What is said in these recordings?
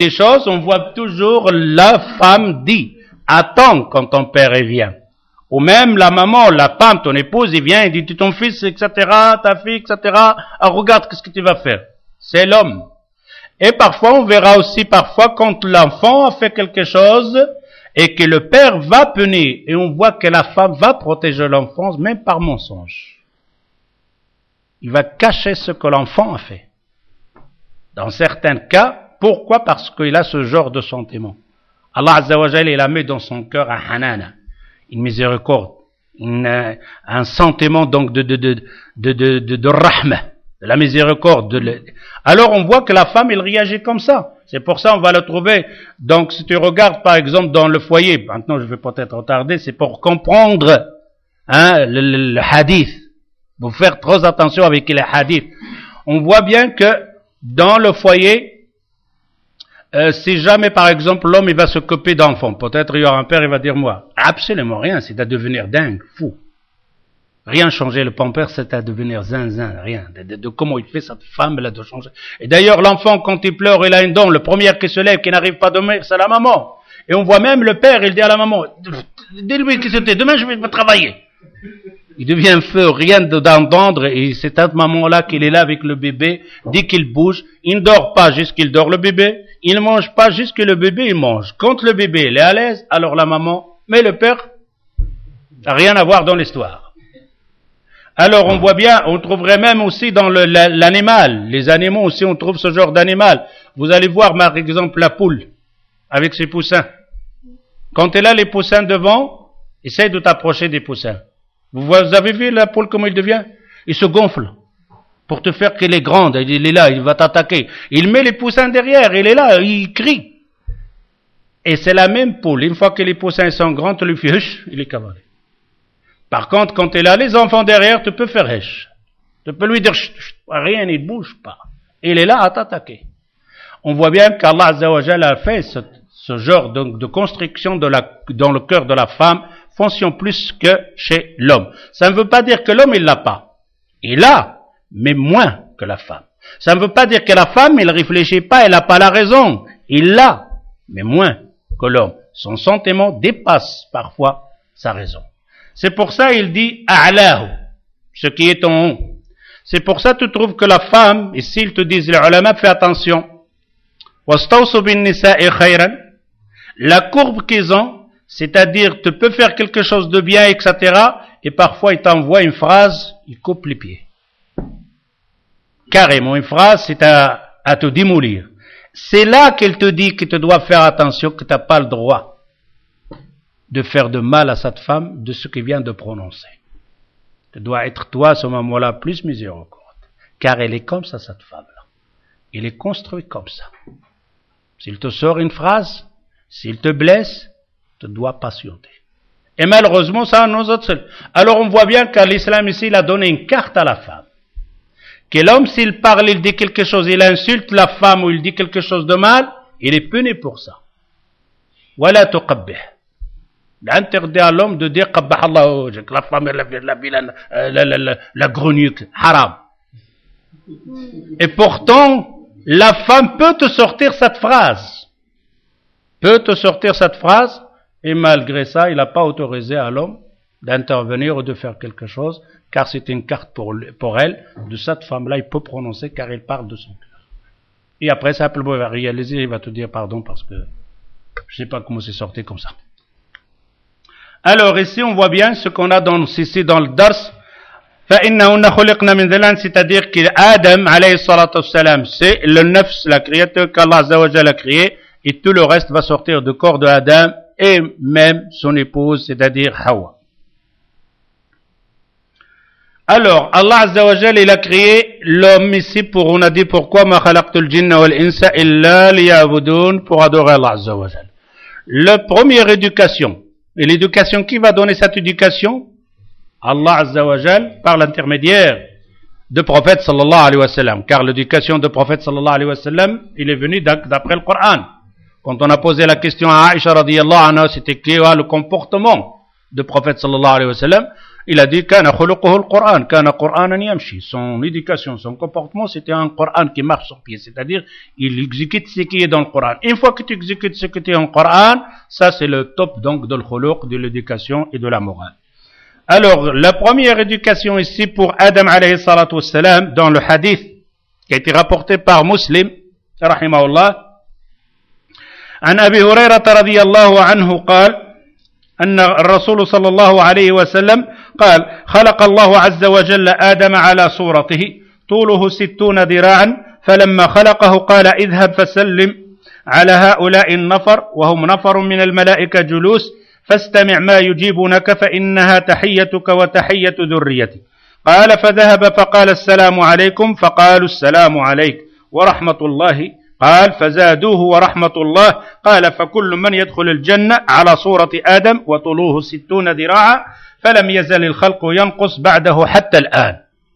des choses, on voit toujours la femme dit « Attends quand ton père vient ». Ou même la maman, la femme, ton épouse, il vient et dit « Ton fils, etc., ta fille, etc. Ah, regarde qu'est-ce que tu vas faire ». C'est l'homme. Et parfois, on verra aussi parfois quand l'enfant a fait quelque chose et que le père va punir. Et on voit que la femme va protéger l'enfant même par mensonge. Il va cacher ce que l'enfant a fait. Dans certains cas, pourquoi? Parce qu'il a ce genre de sentiment. Allah Azza wa Jalla, il a mis dans son cœur un hanana, une miséricorde, un sentiment donc de rahma, de la miséricorde. Alors on voit que la femme, elle réagit comme ça. C'est pour ça on va le trouver. Donc si tu regardes par exemple dans le foyer, maintenant je vais peut-être retarder, c'est pour comprendre le hadith. Vous faire trop attention avec les hadiths. On voit bien que dans le foyer, si jamais par exemple l'homme il va s'occuper d'enfants, peut-être il y aura un père il va dire moi, absolument rien, c'est à devenir dingue, fou. Rien changer le pampers, c'est à devenir zinzin, rien. De comment il fait cette femme là de changer. Et d'ailleurs l'enfant quand il pleure il a une dent, le premier qui se lève qui n'arrive pas à dormir c'est la maman. Et on voit même le père il dit à la maman, dis-lui que c'était demain je vais travailler. Il devient feu, rien d'entendre, et c'est cette maman-là qu'il est là avec le bébé, dès qu'il bouge, il ne dort pas jusqu'il dort le bébé, il ne mange pas jusque le bébé il mange. Quand le bébé il est à l'aise, alors la maman, mais le père, n'a rien à voir dans l'histoire. Alors on voit bien, on trouverait même aussi dans l'animal, les animaux aussi on trouve ce genre d'animal. Vous allez voir par exemple la poule, avec ses poussins. Quand elle a les poussins devant, essaye de t'approcher des poussins. Vous avez vu la poule comment il devient? Il se gonfle. Pour te faire qu'elle est grande, il est là, il va t'attaquer. Il met les poussins derrière, il est là, il crie. Et c'est la même poule. Une fois que les poussins sont grands, tu lui fais huch, il est cavalé. Par contre, quand elle a les enfants derrière, tu peux faire huch. Tu peux lui dire chut, chut, rien, il ne bouge pas. Il est là à t'attaquer. On voit bien qu'Allah Azza wa Jalla a fait ce genre de construction dans le cœur de la femme, fonctionne plus que chez l'homme. Ça ne veut pas dire que l'homme il l'a pas. Il a, mais moins que la femme. Ça ne veut pas dire que la femme il réfléchit pas, elle n'a pas la raison. Il l'a, mais moins que l'homme. Son sentiment dépasse parfois sa raison. C'est pour ça il dit a'lahu, ce qui est en haut. C'est pour ça que tu trouves que la femme, ici ils te disent les ulama, fais attention. Wastawsu bin nisa'i khayran. La courbe qu'ils ont, c'est-à-dire, tu peux faire quelque chose de bien, etc. Et parfois, il t'envoie une phrase, il coupe les pieds. Carrément, une phrase, c'est à te démolir. C'est là qu'elle te dit que tu dois faire attention, que tu n'as pas le droit de faire de mal à cette femme de ce qu'il vient de prononcer. Tu dois être, toi, à ce moment-là, plus miséricorde. Car elle est comme ça, cette femme-là. Elle est construite comme ça. S'il te sort une phrase, s'il te blesse, tu dois patienter. Et malheureusement, ça nous autres. Alors on voit bien qu'à l'islam ici, il a donné une carte à la femme. Que l'homme, s'il parle, il dit quelque chose, il insulte la femme ou il dit quelque chose de mal, il est puni pour ça. Wala tuqabbih. Il interdit à l'homme de dire qabbah Allah, que la femme la grenuque, haram. Et pourtant, la femme peut te sortir cette phrase. Et malgré ça, il n'a pas autorisé à l'homme d'intervenir ou de faire quelque chose, car c'est une carte pour elle, de cette femme-là, il peut prononcer, car elle parle de son cœur. Et après, simplement, il va réaliser, il va te dire pardon, parce que je ne sais pas comment c'est sorti comme ça. Alors, ici, on voit bien ce qu'on a ici dans le dars, c'est-à-dire qu'Adam, alayhi salatu wassalam, c'est le nafs, la créature qu'Allah Azza wa Jalla a créée, et tout le reste va sortir du corps de Adam et même son épouse, c'est-à-dire Hawa. Alors, Allah Azza wa Jalla, il a créé l'homme ici on a dit pourquoi ma khalaqtul jinna wal insa illa liya'budun, pour adorer Allah Azza wa Jalla. La première éducation, et l'éducation, qui va donner cette éducation? Allah Azza wa Jalla, par l'intermédiaire de prophète sallallahu alayhi wa sallam, car l'éducation de prophète sallallahu alayhi wa sallam, il est venu d'après le Coran. Quand on a posé la question à Aïcha radiyallahu anha, c'était quoi le comportement du prophète sallallahu alayhi wa sallam, Il a dit كان خلقه القرآن كان قرآنا يمشي. Son éducation, son comportement, c'était un Coran qui marche sur pied. C'est-à-dire, il exécute ce qui est dans le Coran. Une fois que tu exécutes ce qui est dans le Coran, ça c'est le top donc de l'khuluq, de l'éducation et de la morale. Alors, la première éducation ici pour Adam alayhi salatu wassalam, dans le hadith qui a été rapporté par Muslim, rahimahullah, عن أبي هريرة رضي الله عنه قال أن الرسول صلى الله عليه وسلم قال خلق الله عز وجل آدم على صورته طوله 60 ذراعا فلما خلقه قال اذهب فسلم على هؤلاء النفر وهم نفر من الملائكة جلوس فاستمع ما يجيبونك فإنها تحيتك وتحية ذريتي قال فذهب فقال السلام عليكم فقالوا السلام عليك ورحمة الله قال فزادوه ورحمة الله قال فكل من يدخل الجنة على صورة آدم وطوله 60 ذراعا فلم يزل الخلق ينقص بعده حتى الآن.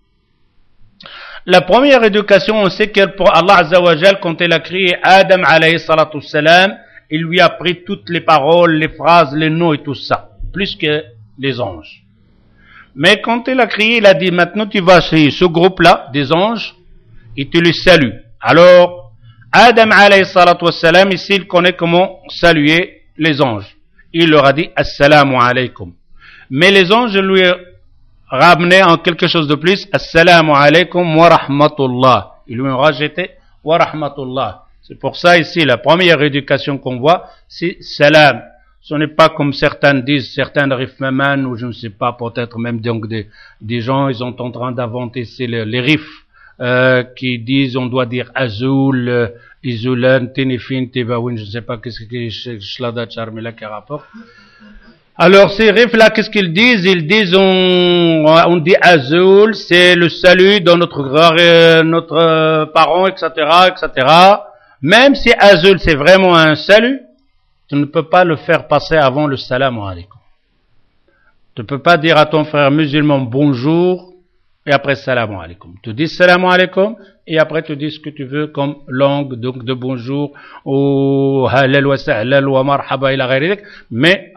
La première éducation, on sait que pour Allah Azza wa Jal, quand il a créé Adam alayhi salatu salam, il lui a pris toutes les paroles, les phrases, les noms et tout ça, plus que les anges. Mais quand il a créé, il a dit maintenant tu vas chez ce groupe-là des anges et tu les salues. Alors Adam alayhi salatu wassalam, ici il connaît comment saluer les anges. Il leur a dit Assalamu alaykum. Mais les anges lui ramenaient en quelque chose de plus Assalamu alaykum wa rahmatullah. Ils lui ont rajouté wa rahmatullah. C'est pour ça ici la première éducation qu'on voit c'est salam. Ce n'est pas comme certains disent, certains rifmaman ou je ne sais pas, peut-être même donc des gens, ils sont en train d'inventer les rifs. Qui disent on doit dire Azul, Izulan, Tenefin, Tebawin, je ne sais pas qu'est-ce que Shlada Charmila qui rapporte. Alors ces riffs-là, qu'est-ce qu'ils disent? Ils disent on dit Azul, c'est le salut dans notre parent, etc., etc. Même si Azul c'est vraiment un salut, tu ne peux pas le faire passer avant le salam alaykum. Tu ne peux pas dire à ton frère musulman bonjour et après salam alaykum. Tu dis salam alaykum et après tu dis ce que tu veux comme langue donc de bonjour ou halal wa sa'lal wa marhaba ila ghayrik, mais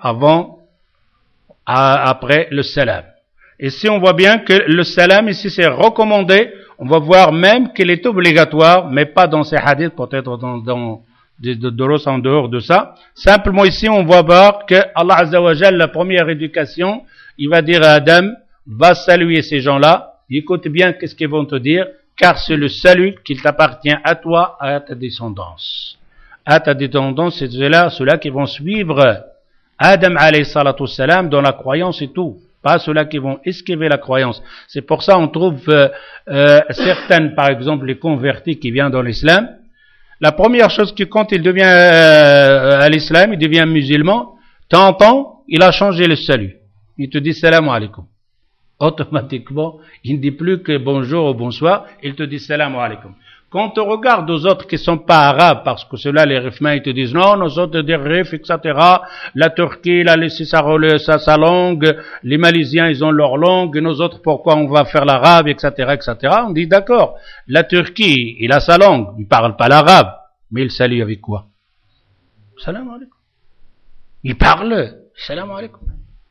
après le salam. Ici on voit bien que le salam ici c'est recommandé. On va voir même qu'il est obligatoire, mais pas dans ces hadiths, peut-être dans en dehors de ça. Simplement ici on va voir que Allah Azza wa Jalla, la première éducation, il va dire à Adam, va saluer ces gens-là. Écoute bien qu'est-ce qu'ils vont te dire, car c'est le salut qui t'appartient à toi, à ta descendance. À ta descendance, c'est ceux-là qui vont suivre Adam alayhi salatu salam dans la croyance et tout. Pas ceux-là qui vont esquiver la croyance. C'est pour ça on trouve certaines, par exemple, les convertis qui viennent dans l'islam. La première chose que quand il devient à l'islam, il devient musulman, t'entends, il a changé le salut. Il te dit salam alaykum. Automatiquement, il ne dit plus que bonjour ou bonsoir, il te dit salam alaykum. Quand on regarde aux autres qui ne sont pas arabes, parce que ceux-là, les rifmains, ils te disent non, nous autres des rifs, etc. La Turquie, il a laissé sa langue, les Malaisiens, ils ont leur langue, et nous autres, pourquoi on va faire l'arabe, etc., etc. On dit d'accord, la Turquie, il a sa langue, il ne parle pas l'arabe, mais il salue avec quoi? Salam alaykum. Il parle, salam alaykum.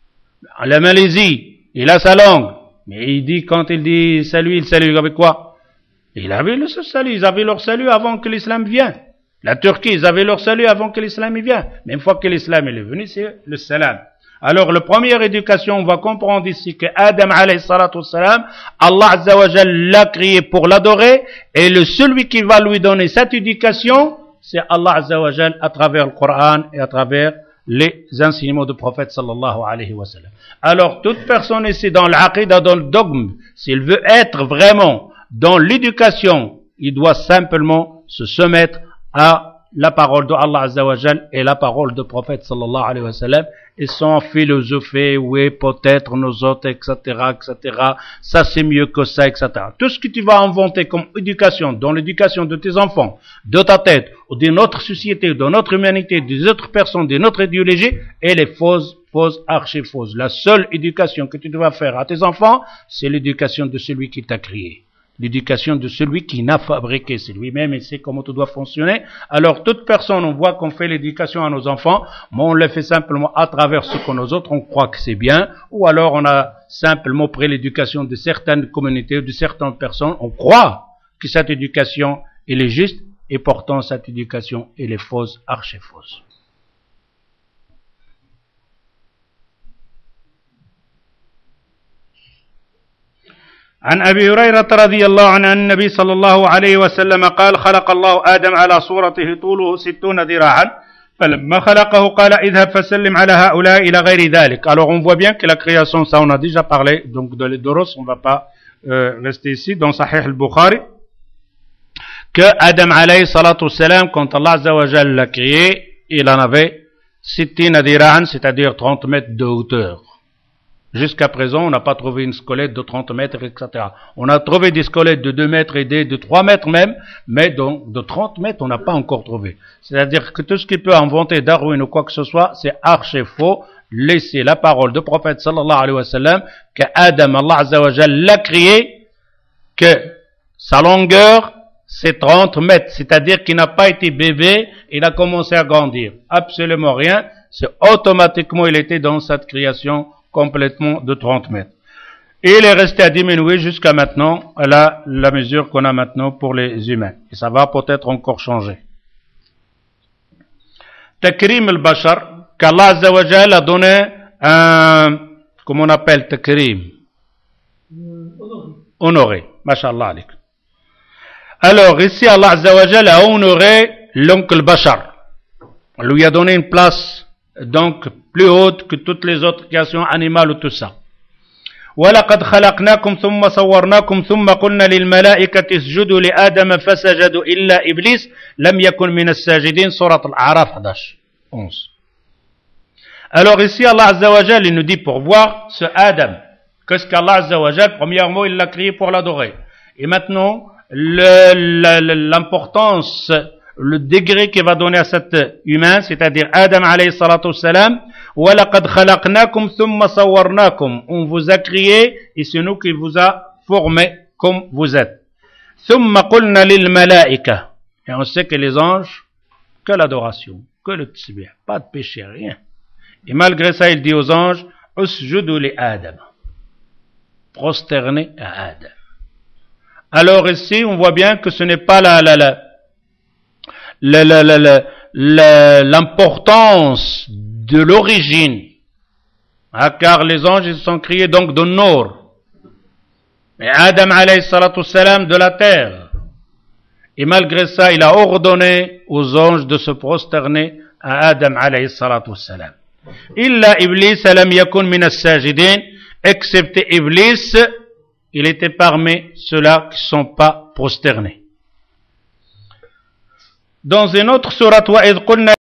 La Malaisie, il a sa langue, mais il dit, quand il dit salut, il salue avec quoi? Il avait le salut, ils avaient leur salut avant que l'islam vienne. La Turquie, ils avaient leur salut avant que l'islam y vienne. Mais une fois que l'islam est venu, c'est le salam. Alors, la première éducation, on va comprendre ici que Adam alayhi salatu salam, Allah azza wa jal l'a créé pour l'adorer, et celui qui va lui donner cette éducation, c'est Allah azza wa jal à travers le Coran et à travers les enseignements du prophète sallallahu alayhi wa sallam. Alors, toute personne ici dans l'aqidah, dans le dogme, s'il veut être vraiment dans l'éducation, il doit simplement se soumettre à la parole de Allah Azza wa Jal et la parole du prophète sallallahu alayhi wa sallam, et sans philosopher, oui, peut-être nous autres, etc., etc., ça c'est mieux que ça, etc. Tout ce que tu vas inventer comme éducation, dans l'éducation de tes enfants, de ta tête, ou de notre société, de notre humanité, des autres personnes, de notre idéologie, elle est fausse, archi fausse. La seule éducation que tu dois faire à tes enfants, c'est l'éducation de celui qui t'a créé. l'éducation de celui qui n'a fabriqué. C'est lui-même et sait comment tout doit fonctionner. Alors, toute personne, on voit qu'on fait l'éducation à nos enfants, mais on le fait simplement à travers ce que nous autres, on croit que c'est bien, ou alors on a simplement pris l'éducation de certaines communautés, de certaines personnes, on croit que cette éducation, elle est juste, et pourtant cette éducation, elle est fausse, archi-fausse. عن أبي هريرة رضي الله عنه أن النبي صلى الله عليه وسلم قال خلق الله آدم على صورته طوله 60 ذراعا فلما خلقه قال اذهب فسلم على هؤلاء إلى غير ذلك. Alors on voit bien que la création, ça on a déjà parlé, donc de l'Edoros, on ne va pas rester ici, dans Sahih al-Bukhari, que Adam alayhi salatu wassalam, quand Allah Azza wa Jalla l'a créé, il en avait 60 dhira'an, c'est-à-dire 30 mètres de hauteur. Jusqu'à présent, on n'a pas trouvé une squelette de 30 mètres, etc. On a trouvé des squelettes de 2 mètres et de 3 mètres même, mais donc de 30 mètres, on n'a pas encore trouvé. C'est-à-dire que tout ce qui peut inventer Darwin ou quoi que ce soit, c'est archi faux. Laissez la parole du prophète sallallahu alayhi wa sallam, que Adam, Allah Azza wa Jalla, l'a créé, que sa longueur, c'est 30 mètres. C'est-à-dire qu'il n'a pas été bébé, il a commencé à grandir. Absolument rien. C'est automatiquement, il était dans cette création complètement de 30 mètres. Et il est resté à diminuer jusqu'à maintenant, à la mesure qu'on a maintenant pour les humains. Et ça va peut-être encore changer. Takrim al-Bashar, qu'Allah Azza wa Jalla a donné un, comment on appelle Takrim? Honoré. Mashallah alik. Alors ici, Allah Azza wa Jalla a honoré l'oncle Bashar. On lui a donné une place donc plus haute que toutes les autres créations animales ou tout ça. وَلَقَدْ خَلَقْنَاكُمْ ثُمَّ صَوَّرْنَاكُمْ ثُمَّ قُلْنَا لِلْمَلَائِكَةِ اسْجُدُوا لِآدَمَ فَسَجَدُوا إِلَّا إِبْلِيسَ لَمْ يَكُنْ مِنَ السَّاجِدِينَ Surat Al-A'raf 11. Alors ici Allah Azza wa Jalla il nous dit pour voir ce Adam. Qu'est-ce qu'Allah Azza wa Jalla, premièrement il l'a créé pour l'adorer. Et maintenant l'importance, le degré qu'il va donner à cet humain, c'est-à-dire Adam alayhi salatu wassalam, وَلَقَدْ خَلَقْنَاكُمْ ثُمَّ صَوَّرْنَاكُمْ. On vous a créé et c'est nous qui vous a formé comme vous êtes. ثُمَّ قُلْنَا لِلْمَلَائِكَةِ. Et on sait que les anges, que l'adoration, que le tsbih, pas de péché, rien. Et malgré ça, il dit aux anges, اسجدوا لآدم. Prosternez à Adam. Alors ici, on voit bien que ce n'est pas l'importance de l'origine, car les anges ils sont créés donc de Nour, mais Adam alayhi salatu wassalam de la terre, et malgré ça il a ordonné aux anges de se prosterner à Adam alayhi salatu wassalam. Illa Iblis lam yakun min as-sajidin, excepté Iblis, il était parmi ceux-là qui ne sont pas prosternés. Dans une autre sourate, وَإِذْ قُلْنَا